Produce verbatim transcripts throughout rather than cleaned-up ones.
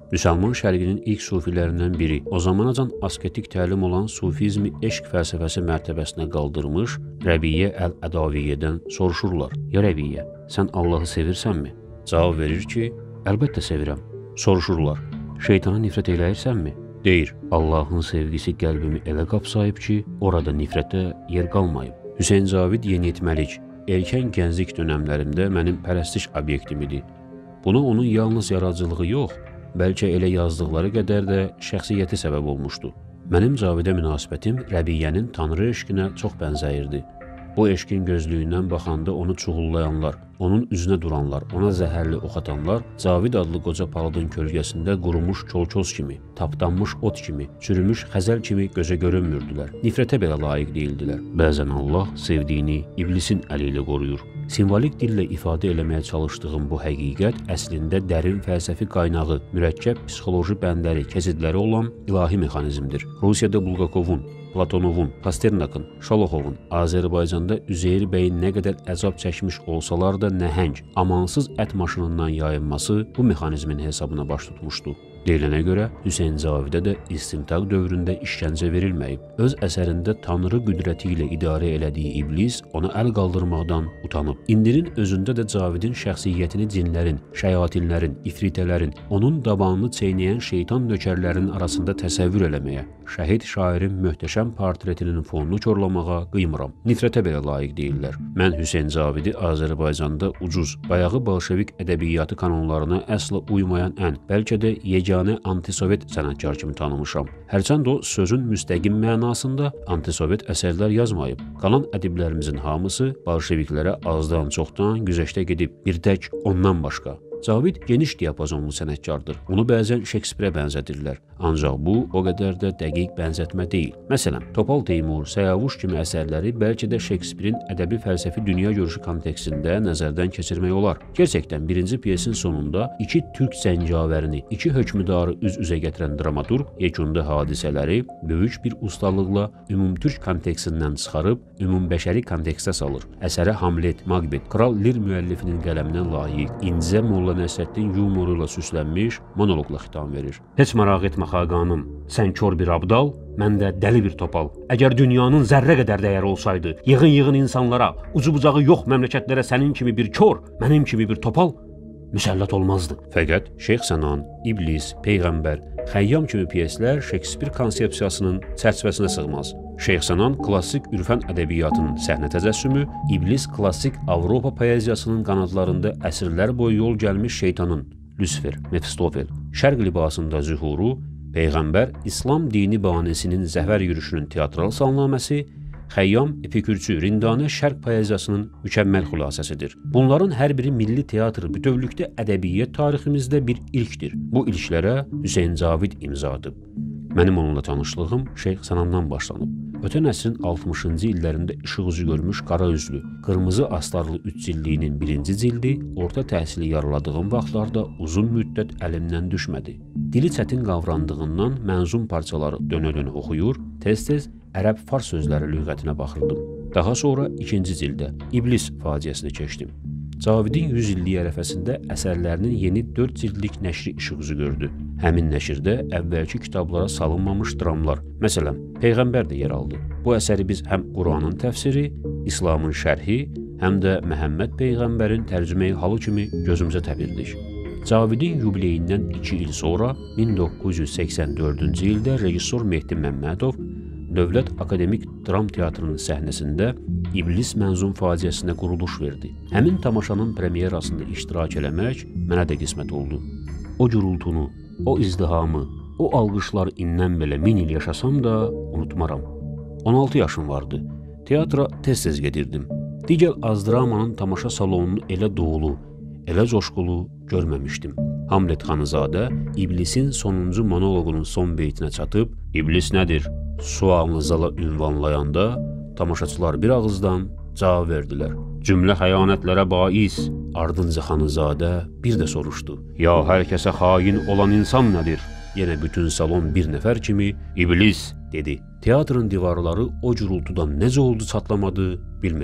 Müsəlman şərqinin ilk sufilərindən biri, o zamanacan asketik təlim olan sufizmi eşq fəlsəfəsi mərtəbəsinə qaldırmış Rəbiyyə Əl-Ədaviyyədən soruşurlar. Ya Rəbiyyə, sən Allahı sevirsənmi? Cavab verir ki, əlbəttə sevirəm. Soruşurlar, şeytana nifrət eləyirsənmi? Deyir, Allahın sevgisi qəlbimi elə qapsayıb ki, orada nifrətə yer qalmayıb. Hüseyn Cavid Yeniyetməlik, erkən gənclik dönəmlərimdə mənim pərəstiş obyektim idi. Buna onun yalnız yaradıcılığı yox, bəlkə elə yazdıqları qədər də şəxsiyyəti səbəb olmuşdu. Mənim Cavidə münasibətim Rəbiyyənin Tanrı eşqinə çox bənzəyirdi. Bu eşqin gözlüyündən baxanda onu çuğullayanlar, onun üzünə duranlar, ona zəhərli ox atanlar Cavid adlı qoca palıdın kölgəsində qurumuş kolçoz kimi, tapdanmış ot kimi, çürümüş xəzəl kimi gözə görünmürdülər. Nifrətə belə layiq deyildilər. Bəzən Allah sevdiyini iblisin əli ilə qoruyur. Simvolik dillə ifadə eləməyə çalışdığım bu həqiqət əslində dərin fəlsəfi qaynağı, mürəkkəb psixoloji bəndləri, keçidləri olan ilahi mexanizmdir. Rusiyada Bulgakovun, Platonovun, Pasternakın, Şoloxovun, Azərbaycanda Üzeyir bəyin nə qədər əzab çəkmiş olsalar da nəhəng, amansız ət maşınından yayınması bu mexanizmin hesabına baş tutmuşdu. Deyilənə görə Hüseyn Cavidə də istintaq dövründə işgəncə verilməyib. Öz əsərində Tanrı qüdrəti ilə idarə elədiyi iblis ona əl qaldırmaqdan utanıb. İndinin özündə də Cavidin şəxsiyyətini cinlərin, şəyatinlərin, ifritələrin, onun dabanını çeynəyən şeytan nökərlərinin arasında təsəvvür eləməyə, şəhid şairin möhtəşəm portretinin fonunu korlamağa qıymıram. Nifrətə belə layiq deyirlər. Mən Hüseyn Cavidi Azərbaycanda ucuz, bayağı bolşevik ədəbiyyatı kanonlarına əsla uymayan ən, bəlkə də yeganə antisovet sənətkar kimi tanımışam. Hərçənd o sözün müstəqim mənasında antisovet əsərlər yazmayıb. Qalan ədiblərimizin hamısı bolşeviklərə azdan çoxdan güzəştə gedib, bir tək ondan başqa. Cavid geniş diapazonlu sənətkardır. Onu bəzən Şekspirə bənzədirlər. Ancaq bu o qədər də dəqiq bənzətmə deyil. Məsələn, Topal Teymur, Səyavuş kimi əsərləri bəlkə də Şekspirin ədəbi fəlsəfi dünya görüşü kontekstində nəzərdən keçirmək olar. Gerçəkdən birinci pyesin sonunda iki türk zəncavərini, iki hökmdarı üz-üzə gətirən dramaturq yekunda hadisələri böyük bir ustalıqla ümumtürk kontekstindən çıxarıb ümumbəşəri kontekstə salır. Əsərə Hamlet, Macbeth, Kral Lir müəllifinin qələminə layiq, incə Molla Nəsrəddin yumoru ilə süslənmiş monoloqla xitam verir. Heç maraq etmə xaqanım, sən kör bir abdal, mən də dəli bir topal. Əgər dünyanın zərrə qədər dəyəri olsaydı, yığın-yığın insanlara, ucu-bucağı yox məmləkətlərə sənin kimi bir kör, mənim kimi bir topal müsəllət olmazdı. Fəqət Şeyx Sənan, İblis, Peyğəmbər, Xəyyam kimi pyeslər Şekspir konsepsiyasının çərçivəsinə sığmaz. Şeyx Sənan klassik ürfən ədəbiyyatının səhnə təcəssümü, İblis klassik Avropa poeziyasının qanadlarında əsrlər boyu yol gəlmiş şeytanın, Lucifer, Mefistofel, şərq libasında zühuru, Peyğəmbər İslam dini banisinin zəfər yürüşünün teatral salnaməsi, Xəyyam, Epikürçü, Rindanə şərq poeziyasının mükəmməl xülasəsidir. Bunların hər biri milli teatr bütövlükdə ədəbiyyat tariximizdə bir ilkdir. Bu ilklərə Hüseyn Cavid imza atıb. Mənim onunla tanışlığım Şeyx Sənandan başlanıb. Ötən əsrin altmışıncı illərində işıq üzü görmüş qara üzlü, qırmızı astarlı üç cildliyinin birinci cildi orta təhsili yaraladığım vaxtlarda uzun müddət əlimdən düşmədi. Dili çətin qavrandığından mənzum parçaları dönə-dönə oxuyur, tez-tez ərəb fars sözləri lüğətinə baxırdım. Daha sonra ikinci cildə İblis faciəsini keçdim. Cavidin yüz illiyi ərəfəsində əsərlərinin yeni dörd cildlik nəşri işıq üzü gördü. Həmin nəşrdə əvvəlki kitablara salınmamış dramlar, məsələn, Peyğəmbər də yer aldı. Bu əsəri biz həm Quranın təfsiri, İslamın şərhi, həm də Məhəmməd Peyğəmbərin tərcüməyi halı kimi gözümüzə təpirdik. Cavidin yubileyindən iki il sonra min doqquz yüz səksən dördüncü ildə rejissor Mehdi Məmmədov Dövlət Akademik Dram Teatrının səhnəsində İblis mənzum faciəsinə quruluş verdi. Həmin tamaşanın premyerasında iştirak eləmək mənə də qismət oldu. O gürültunu, o izdihamı, o alqışlar indən belə min il yaşasam da unutmaram. on altı yaşım vardı. Teatra tez-tez gedirdim. Digər azdramanın tamaşa salonunu elə dolu, elə coşqulu görməmişdim. Hamlet Xanızadə İblisin sonuncu monoloqunun son beytinə çatıb, İblis nədir? Sualını zala ünvanlayanda tamaşaçılar bir ağızdan cavab verdilər. Cümlə xəyanətlərə bais. Ardınca Xanızadə bir də soruşdu. Ya hər kəsə xain olan insan nədir? Yenə bütün salon bir nəfər kimi İblis dedi. Teatrın divarları o gürültüdən necə oldu çatlamadı bilmirəm.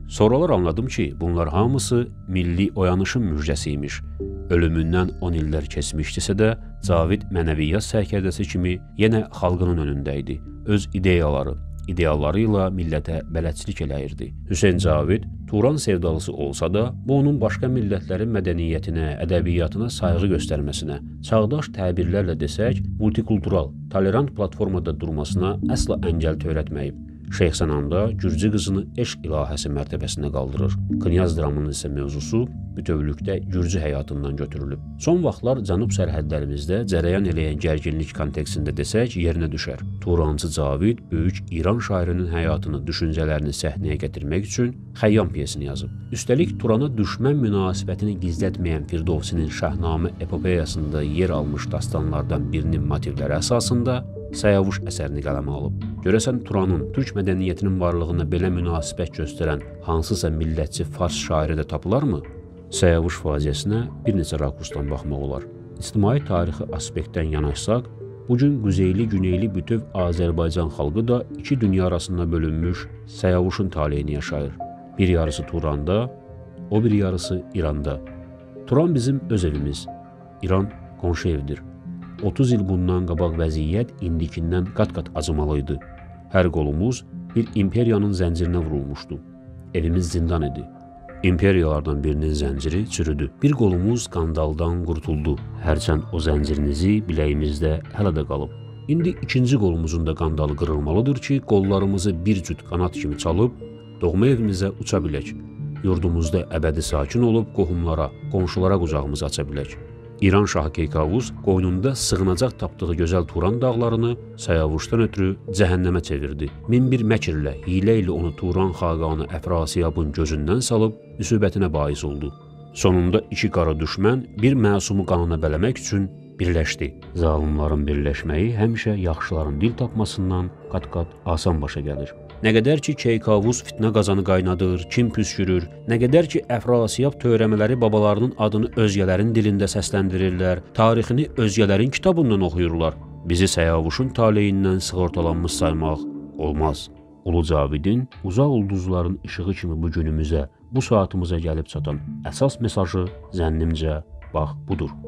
Sonralar anladım ki, bunlar hamısı milli oyanışın müjdəsiymiş. Ölümündən on illər keçmişdisə də, Cavid mənəviyyat sərkərdəsi kimi yenə xalqının önündə idi. Öz ideyaları, idealları ilə millətə bələdçilik eləyirdi. Hüseyn Cavid Turan sevdalısı olsa da, bu onun başqa millətlərin mədəniyyətinə, ədəbiyyatına sayğı göstərməsinə, çağdaş təbirlərlə desək, multikultural, tolerant platformada durmasına əsla əngəl törətməyib. Şeyx Sənanda Gürcü qızını eşq ilahəsi mərtəbəsinə qaldırır. Knyaz dramının isə mövzusu bütövlükdə Gürcü həyatından götürülüb. Son vaxtlar cənub sərhədlərimizdə cərəyan eləyən gərginlik kontekstində desək yerinə düşər. Turancı Cavid böyük İran şairinin həyatını, düşüncələrini səhnəyə gətirmək üçün Xəyyam piyesini yazıb. Üstəlik Turana düşmən münasibətini gizlətməyən Firdovsinin Şahnamə epopeyasında yer almış dastanlardan birinin motivləri əsasında Səyavuş əsərini qələmə alıb. Görəsən Turanın türk mədəniyyətinin varlığına belə münasibət göstərən hansısa millətçi fars şairi də tapılarmı? Səyavuş faciəsinə bir neçə rakursdan baxmaq olar. İctimai tarixi aspektdən yanaşsaq, bugün quzeyli-güneyli bütöv Azərbaycan xalqı da iki dünya arasında bölünmüş Səyavuşun taleyini yaşayır. Bir yarısı Turanda, o bir yarısı İranda. Turan bizim öz evimiz, İran qonşu evdir. otuz il bundan qabaq vəziyyət indikindən qat-qat acımalıydı. Hər qolumuz bir imperiyanın zəncirinə vurulmuşdu. Evimiz zindan idi. İmperiyalardan birinin zənciri çürüdü. Bir qolumuz qandaldan qurtuldu. Hərçənd o zəncirinizi biləyimizdə hələ də qalıb. İndi ikinci qolumuzun da qandalı qırılmalıdır ki, qollarımızı bir cüt qanat kimi çalıb, doğma evimizə uça bilək. Yurdumuzda əbədi sakin olub qohumlara, qonşulara qucağımızı aça bilək. İran şahı Keykavus qoynunda sığınacaq tapdığı gözəl Turan dağlarını Səyavuşdan ötürü cəhənnəmə çevirdi. Min bir məkirlə, hilə ilə onu Turan xaqanı Əfrasiyabın gözündən salıb müsibətinə bais oldu. Sonunda iki qara düşmən bir məsumu qanına bələmək üçün birləşdi. Zalimların birləşməyi həmişə yaxşıların dil tapmasından qat-qat asan başa gəlir. Nə qədər ki Keykavus fitnə qazanı qaynadır, kim püskürür, nə qədər ki Əfrasiyab törəmələri babalarının adını özgələrin dilində səsləndirirlər, tarixini özgələrin kitabından oxuyurlar. Bizi Səyavuşun taleyindən sığortalanmış saymaq olmaz. Ulu Cavidin uzaq ulduzların işığı kimi bu günümüzə, bu saatımıza gəlib çatan əsas mesajı zənnimcə bax budur.